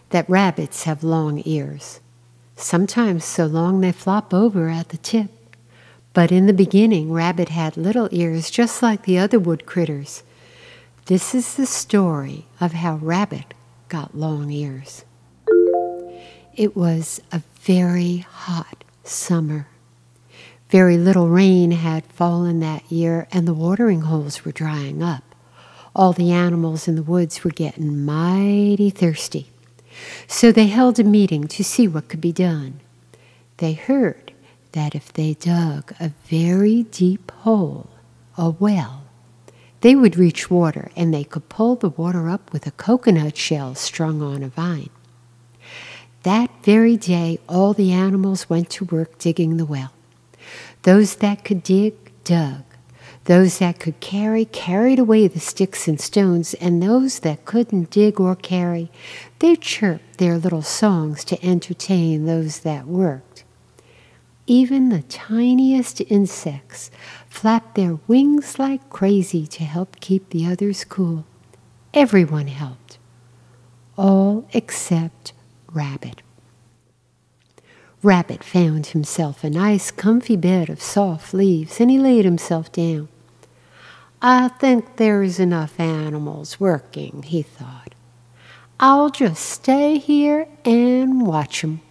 that rabbits have long ears, sometimes so long they flop over at the tip. But in the beginning, Rabbit had little ears just like the other wood critters. This is the story of how Rabbit got long ears. It was a very hot summer. Very little rain had fallen that year, and the watering holes were drying up. All the animals in the woods were getting mighty thirsty. So they held a meeting to see what could be done. They heard that if they dug a very deep hole, a well, they would reach water, and they could pull the water up with a coconut shell strung on a vine. That very day, all the animals went to work digging the well. Those that could dig, dug. Those that could carry, carried away the sticks and stones, and those that couldn't dig or carry, they chirped their little songs to entertain those that worked. Even the tiniest insects flapped their wings like crazy to help keep the others cool. Everyone helped, all except Rabbit. Rabbit found himself a nice comfy bed of soft leaves, and he laid himself down. I think there's enough animals working, he thought. I'll just stay here and watch 'em.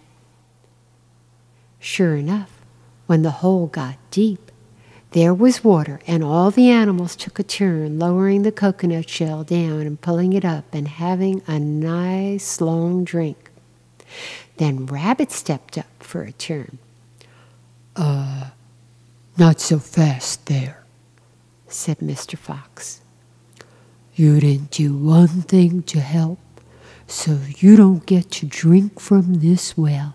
Sure enough, when the hole got deep, there was water, and all the animals took a turn lowering the coconut shell down and pulling it up and having a nice long drink. Then Rabbit stepped up for a turn. Not so fast there, said Mr. Fox. You didn't do one thing to help, so you don't get to drink from this well.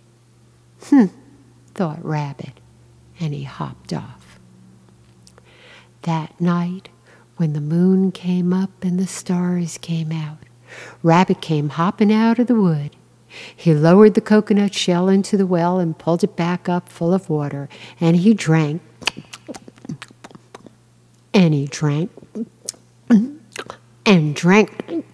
Thought Rabbit, and he hopped off. That night, when the moon came up and the stars came out, Rabbit came hopping out of the wood. He lowered the coconut shell into the well and pulled it back up full of water, and he drank, and he drank, and drank.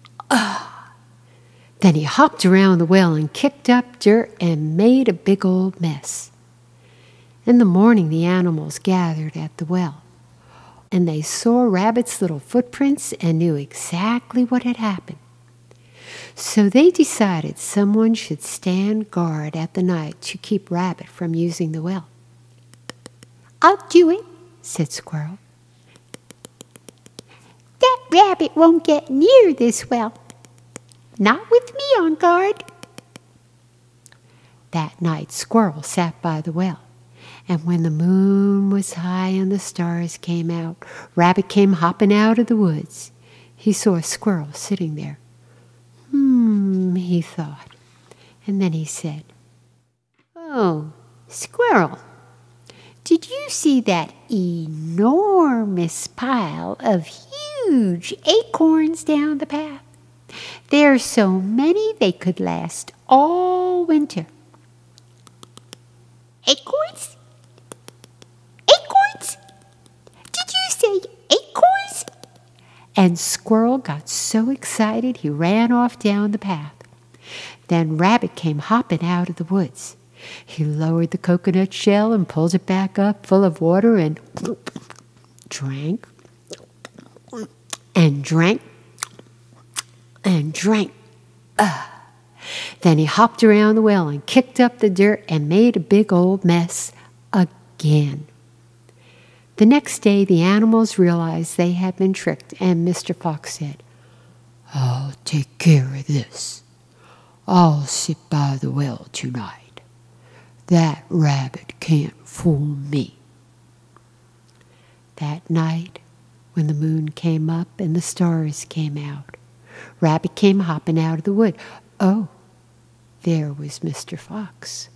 Then he hopped around the well and kicked up dirt and made a big old mess. In the morning, the animals gathered at the well, and they saw Rabbit's little footprints and knew exactly what had happened. So they decided someone should stand guard at the night to keep Rabbit from using the well. I'll do it, said Squirrel. That rabbit won't get near this well. Not with me on guard. That night, Squirrel sat by the well, and when the moon was high and the stars came out, Rabbit came hopping out of the woods. He saw a squirrel sitting there. He thought, and then he said, Oh, Squirrel, did you see that enormous pile of huge acorns down the path? There are so many they could last all winter. Acorns? Acorns? Did you say acorns? And Squirrel got so excited he ran off down the path. Then Rabbit came hopping out of the woods. He lowered the coconut shell and pulled it back up full of water and drank and drank and drank. Then he hopped around the well and kicked up the dirt and made a big old mess again. The next day, the animals realized they had been tricked, and Mr. Fox said, I'll take care of this. I'll sit by the well tonight. That rabbit can't fool me. That night, when the moon came up and the stars came out, Rabbit came hopping out of the wood. Oh, there was Mr. Fox.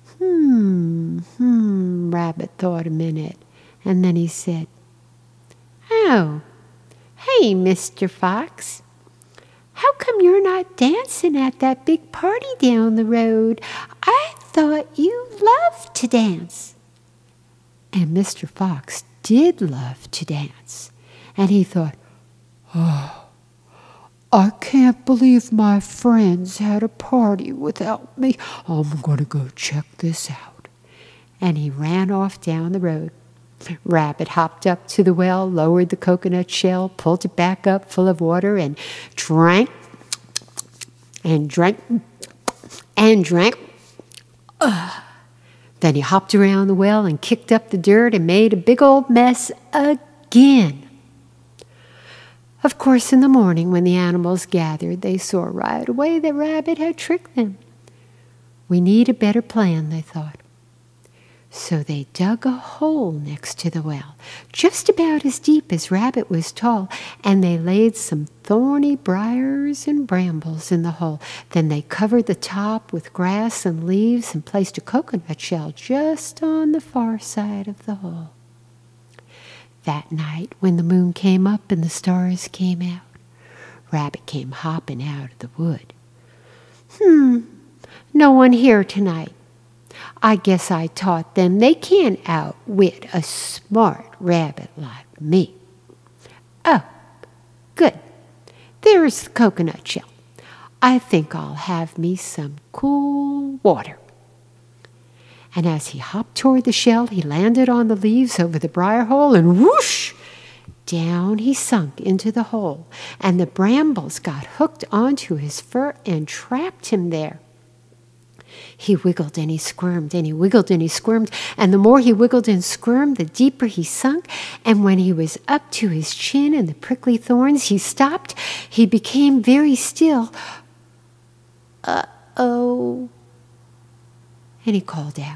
Rabbit thought a minute, and then he said, Oh, hey, Mr. Fox. How come you're not dancing at that big party down the road? I thought you loved to dance. And Mr. Fox did love to dance, and he thought, I can't believe my friends had a party without me. I'm going to go check this out." And he ran off down the road. Rabbit hopped up to the well, lowered the coconut shell, pulled it back up full of water, and drank and drank and drank. Then he hopped around the well and kicked up the dirt and made a big old mess again. Of course, in the morning when the animals gathered, they saw right away that Rabbit had tricked them. "We need a better plan," they thought. So they dug a hole next to the well, just about as deep as Rabbit was tall, and they laid some thorny briars and brambles in the hole. Then they covered the top with grass and leaves and placed a coconut shell just on the far side of the hole. That night, when the moon came up and the stars came out, Rabbit came hopping out of the wood. No one here tonight. I guess I taught them they can't outwit a smart rabbit like me. Oh, good. There's the coconut shell. I think I'll have me some cool water." And as he hopped toward the shell, he landed on the leaves over the briar hole, and whoosh! Down he sunk into the hole, and the brambles got hooked onto his fur and trapped him there. He wiggled and he squirmed and he wiggled and he squirmed, and the more he wiggled and squirmed, the deeper he sunk, and when he was up to his chin in the prickly thorns, he stopped. He became very still. "Uh-oh," and he called out,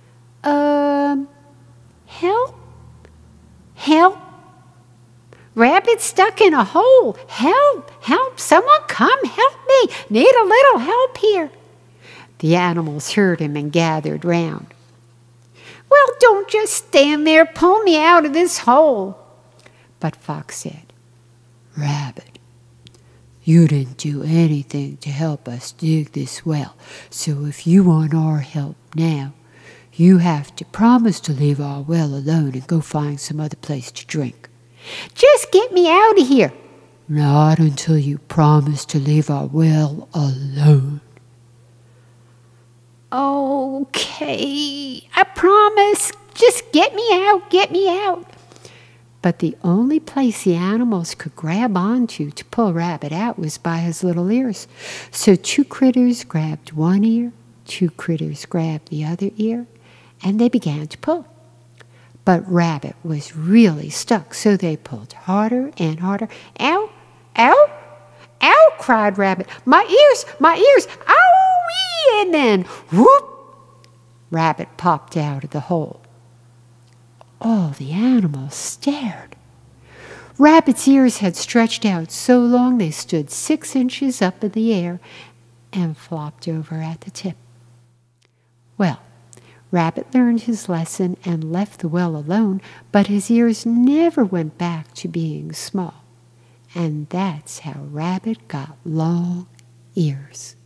"Help, help. Rabbit stuck in a hole. Help, help, someone come help me. Need a little help here." The animals heard him and gathered round. "Well, don't just stand there. Pull me out of this hole." But Fox said, "Rabbit, you didn't do anything to help us dig this well, so if you want our help now, you have to promise to leave our well alone and go find some other place to drink." "Just get me out of here." "Not until you promise to leave our well alone." "Okay, I promise. Just get me out, get me out." But the only place the animals could grab onto to pull Rabbit out was by his little ears. So 2 critters grabbed one ear, 2 critters grabbed the other ear, and they began to pull. But Rabbit was really stuck, so they pulled harder and harder. "Ow, ow, ow," cried Rabbit. My ears, owie!" And then, whoop, Rabbit popped out of the hole. All the animals stared. Rabbit's ears had stretched out so long they stood 6 inches up in the air and flopped over at the tip. Well, Rabbit learned his lesson and left the well alone, but his ears never went back to being small. And that's how Rabbit got long ears.